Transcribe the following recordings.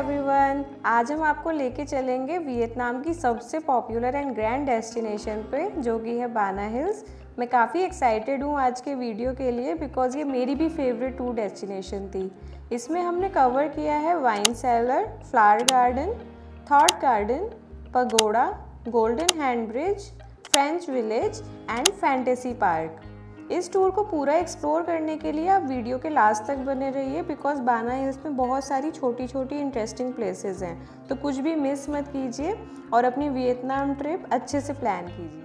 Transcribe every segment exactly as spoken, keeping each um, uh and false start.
Everyone, आज हम आपको लेके चलेंगे वियतनाम की सबसे पॉपुलर एंड ग्रैंड डेस्टिनेशन पे, जो कि है बाना हिल्स। मैं काफ़ी एक्साइटेड हूँ आज के वीडियो के लिए बिकॉज़ ये मेरी भी फेवरेट टूर डेस्टिनेशन थी। इसमें हमने कवर किया है wine cellar, flower garden, thought garden, pagoda, golden hand bridge, French village and fantasy park. इस टूर को पूरा एक्सप्लोर करने के लिए आप वीडियो के लास्ट तक बने रहिए बिकॉज बाना हिल्स में बहुत सारी छोटी छोटी इंटरेस्टिंग प्लेसेस हैं, तो कुछ भी मिस मत कीजिए और अपनी वियतनाम ट्रिप अच्छे से प्लान कीजिए।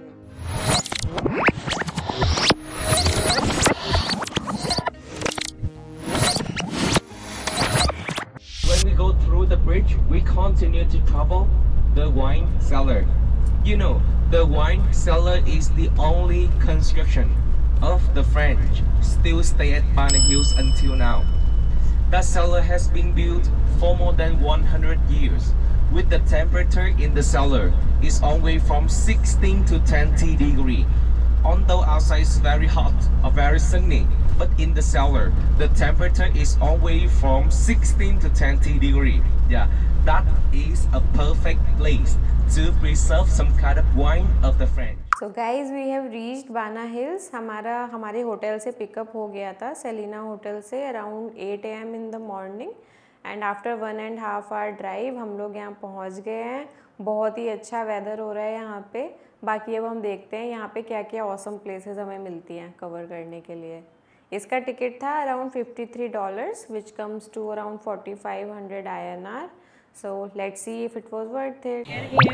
When we go through the bridge, we continue to travel the wine cellar. You know, the wine cellar is the only construction of the French still stay at Baana Hills until now. That cellar has been built for more than one hundred years, with the temperature in the cellar is only from sixteen to twenty degree. Although outside is very hot or very sunny, but in the cellar the temperature is only from sixteen to twenty degree. Yeah, that is a perfect place to preserve some kind of wine of the French. So guys, we have reached Bana hills. हमारा हमारे hotel से pickup हो गया था, Selina hotel से, around eight A M in the morning and after one and half hour drive हम लोग यहाँ पहुँच गए हैं। बहुत ही अच्छा वेदर हो रहा है यहाँ पे। बाकी अब हम देखते हैं यहाँ पे क्या क्या ऑसम प्लेसेस हमें मिलती हैं कवर करने के लिए। इसका टिकट था around fifty three dollars which comes to around forty five hundred I N R. So let's see if it was worth it.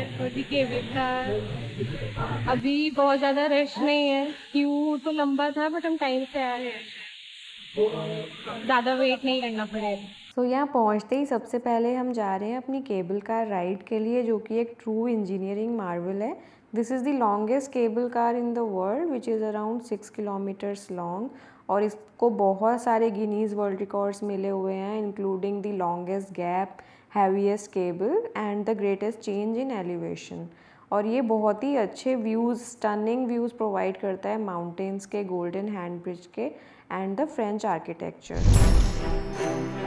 अभी बहुत ज़्यादा रश नहीं है, क्यू तो लंबा था बट हम टाइम से आए हैं, ज़्यादा वेट नहीं करना पड़ेगा। तो so, यहाँ पहुँचते ही सबसे पहले हम जा रहे हैं अपनी केबल कार राइड के लिए, जो कि एक ट्रू इंजीनियरिंग मार्वल है। This is the longest cable car in the world which is around six kilometres long, और इसको बहुत सारे गिनीज़ वर्ल्ड रिकॉर्ड्स मिले हुए हैं, including the longest gap, heaviest cable and the greatest change in elevation. और ये बहुत ही अच्छे व्यूज़, स्टनिंग व्यूज़ प्रोवाइड करता है माउंटेन्स के, गोल्डन हैंड ब्रिज के and the French architecture.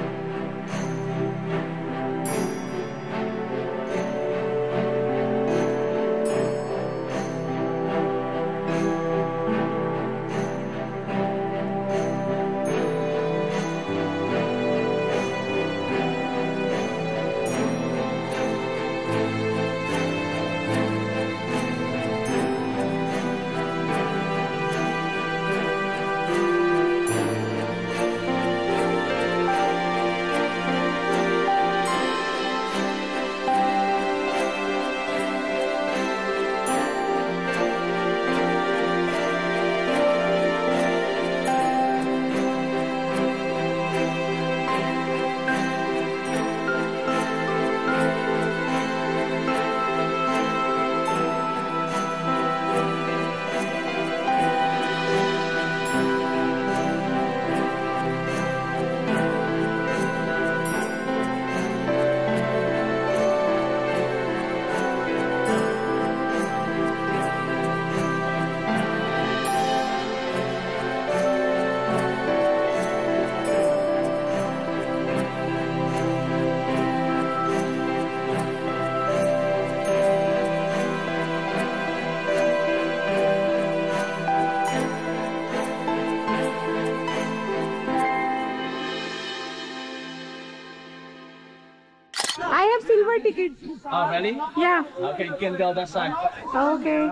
I have silver tickets. Oh, really? Yeah. Okay, you can go that side. Okay.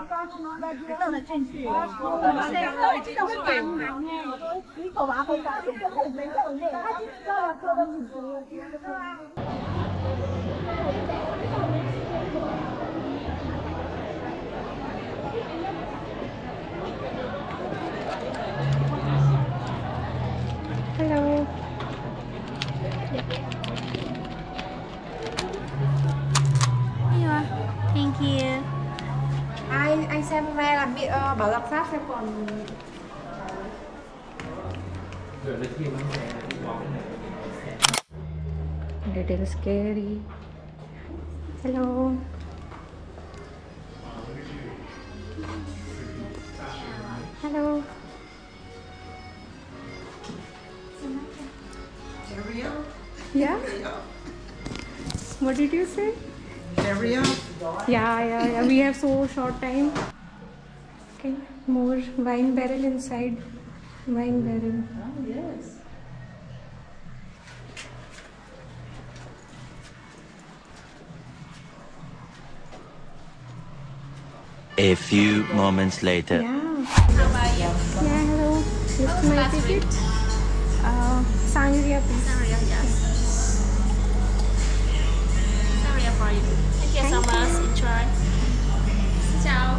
Hello. Thank you. Ai anh xem hôm nay làm bị uh, bảo lộc Pháp xem còn little scary. Hello. Hello. Yeah? What did you say? Area? Yeah, yeah, yeah. We have so short time. Okay, more wine barrel inside. Wine barrel. Oh, yes. A few moments later. Yeah. Yeah, hello. Lift my ticket. Uh, sangria, please. Sangria, yes. Sangria for you. Thank you so much. Enjoy. Xin chào.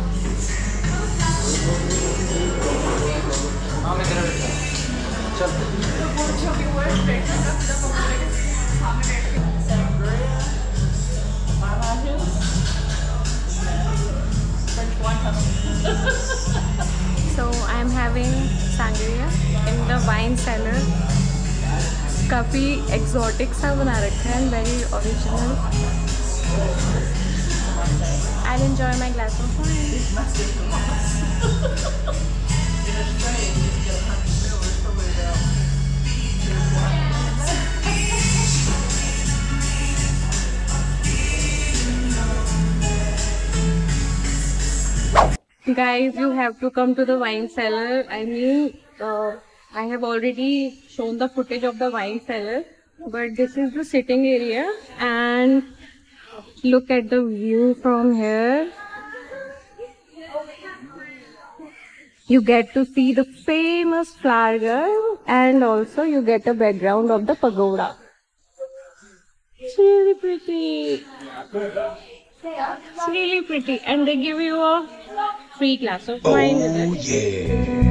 So I'm having sangria in the wine cellar. काफी exotic सा बना रखा है and very original. I'll enjoy my glass of wine. Guys, you have to come to the wine cellar. I mean, uh, I have already shown the footage of the wine cellar, but this is the sitting area, and look at the view from here. You get to see the famous flower girl, and also you get a background of the pagoda. It's really pretty. It's really pretty, and they give you a free glass of wine with it. Yeah.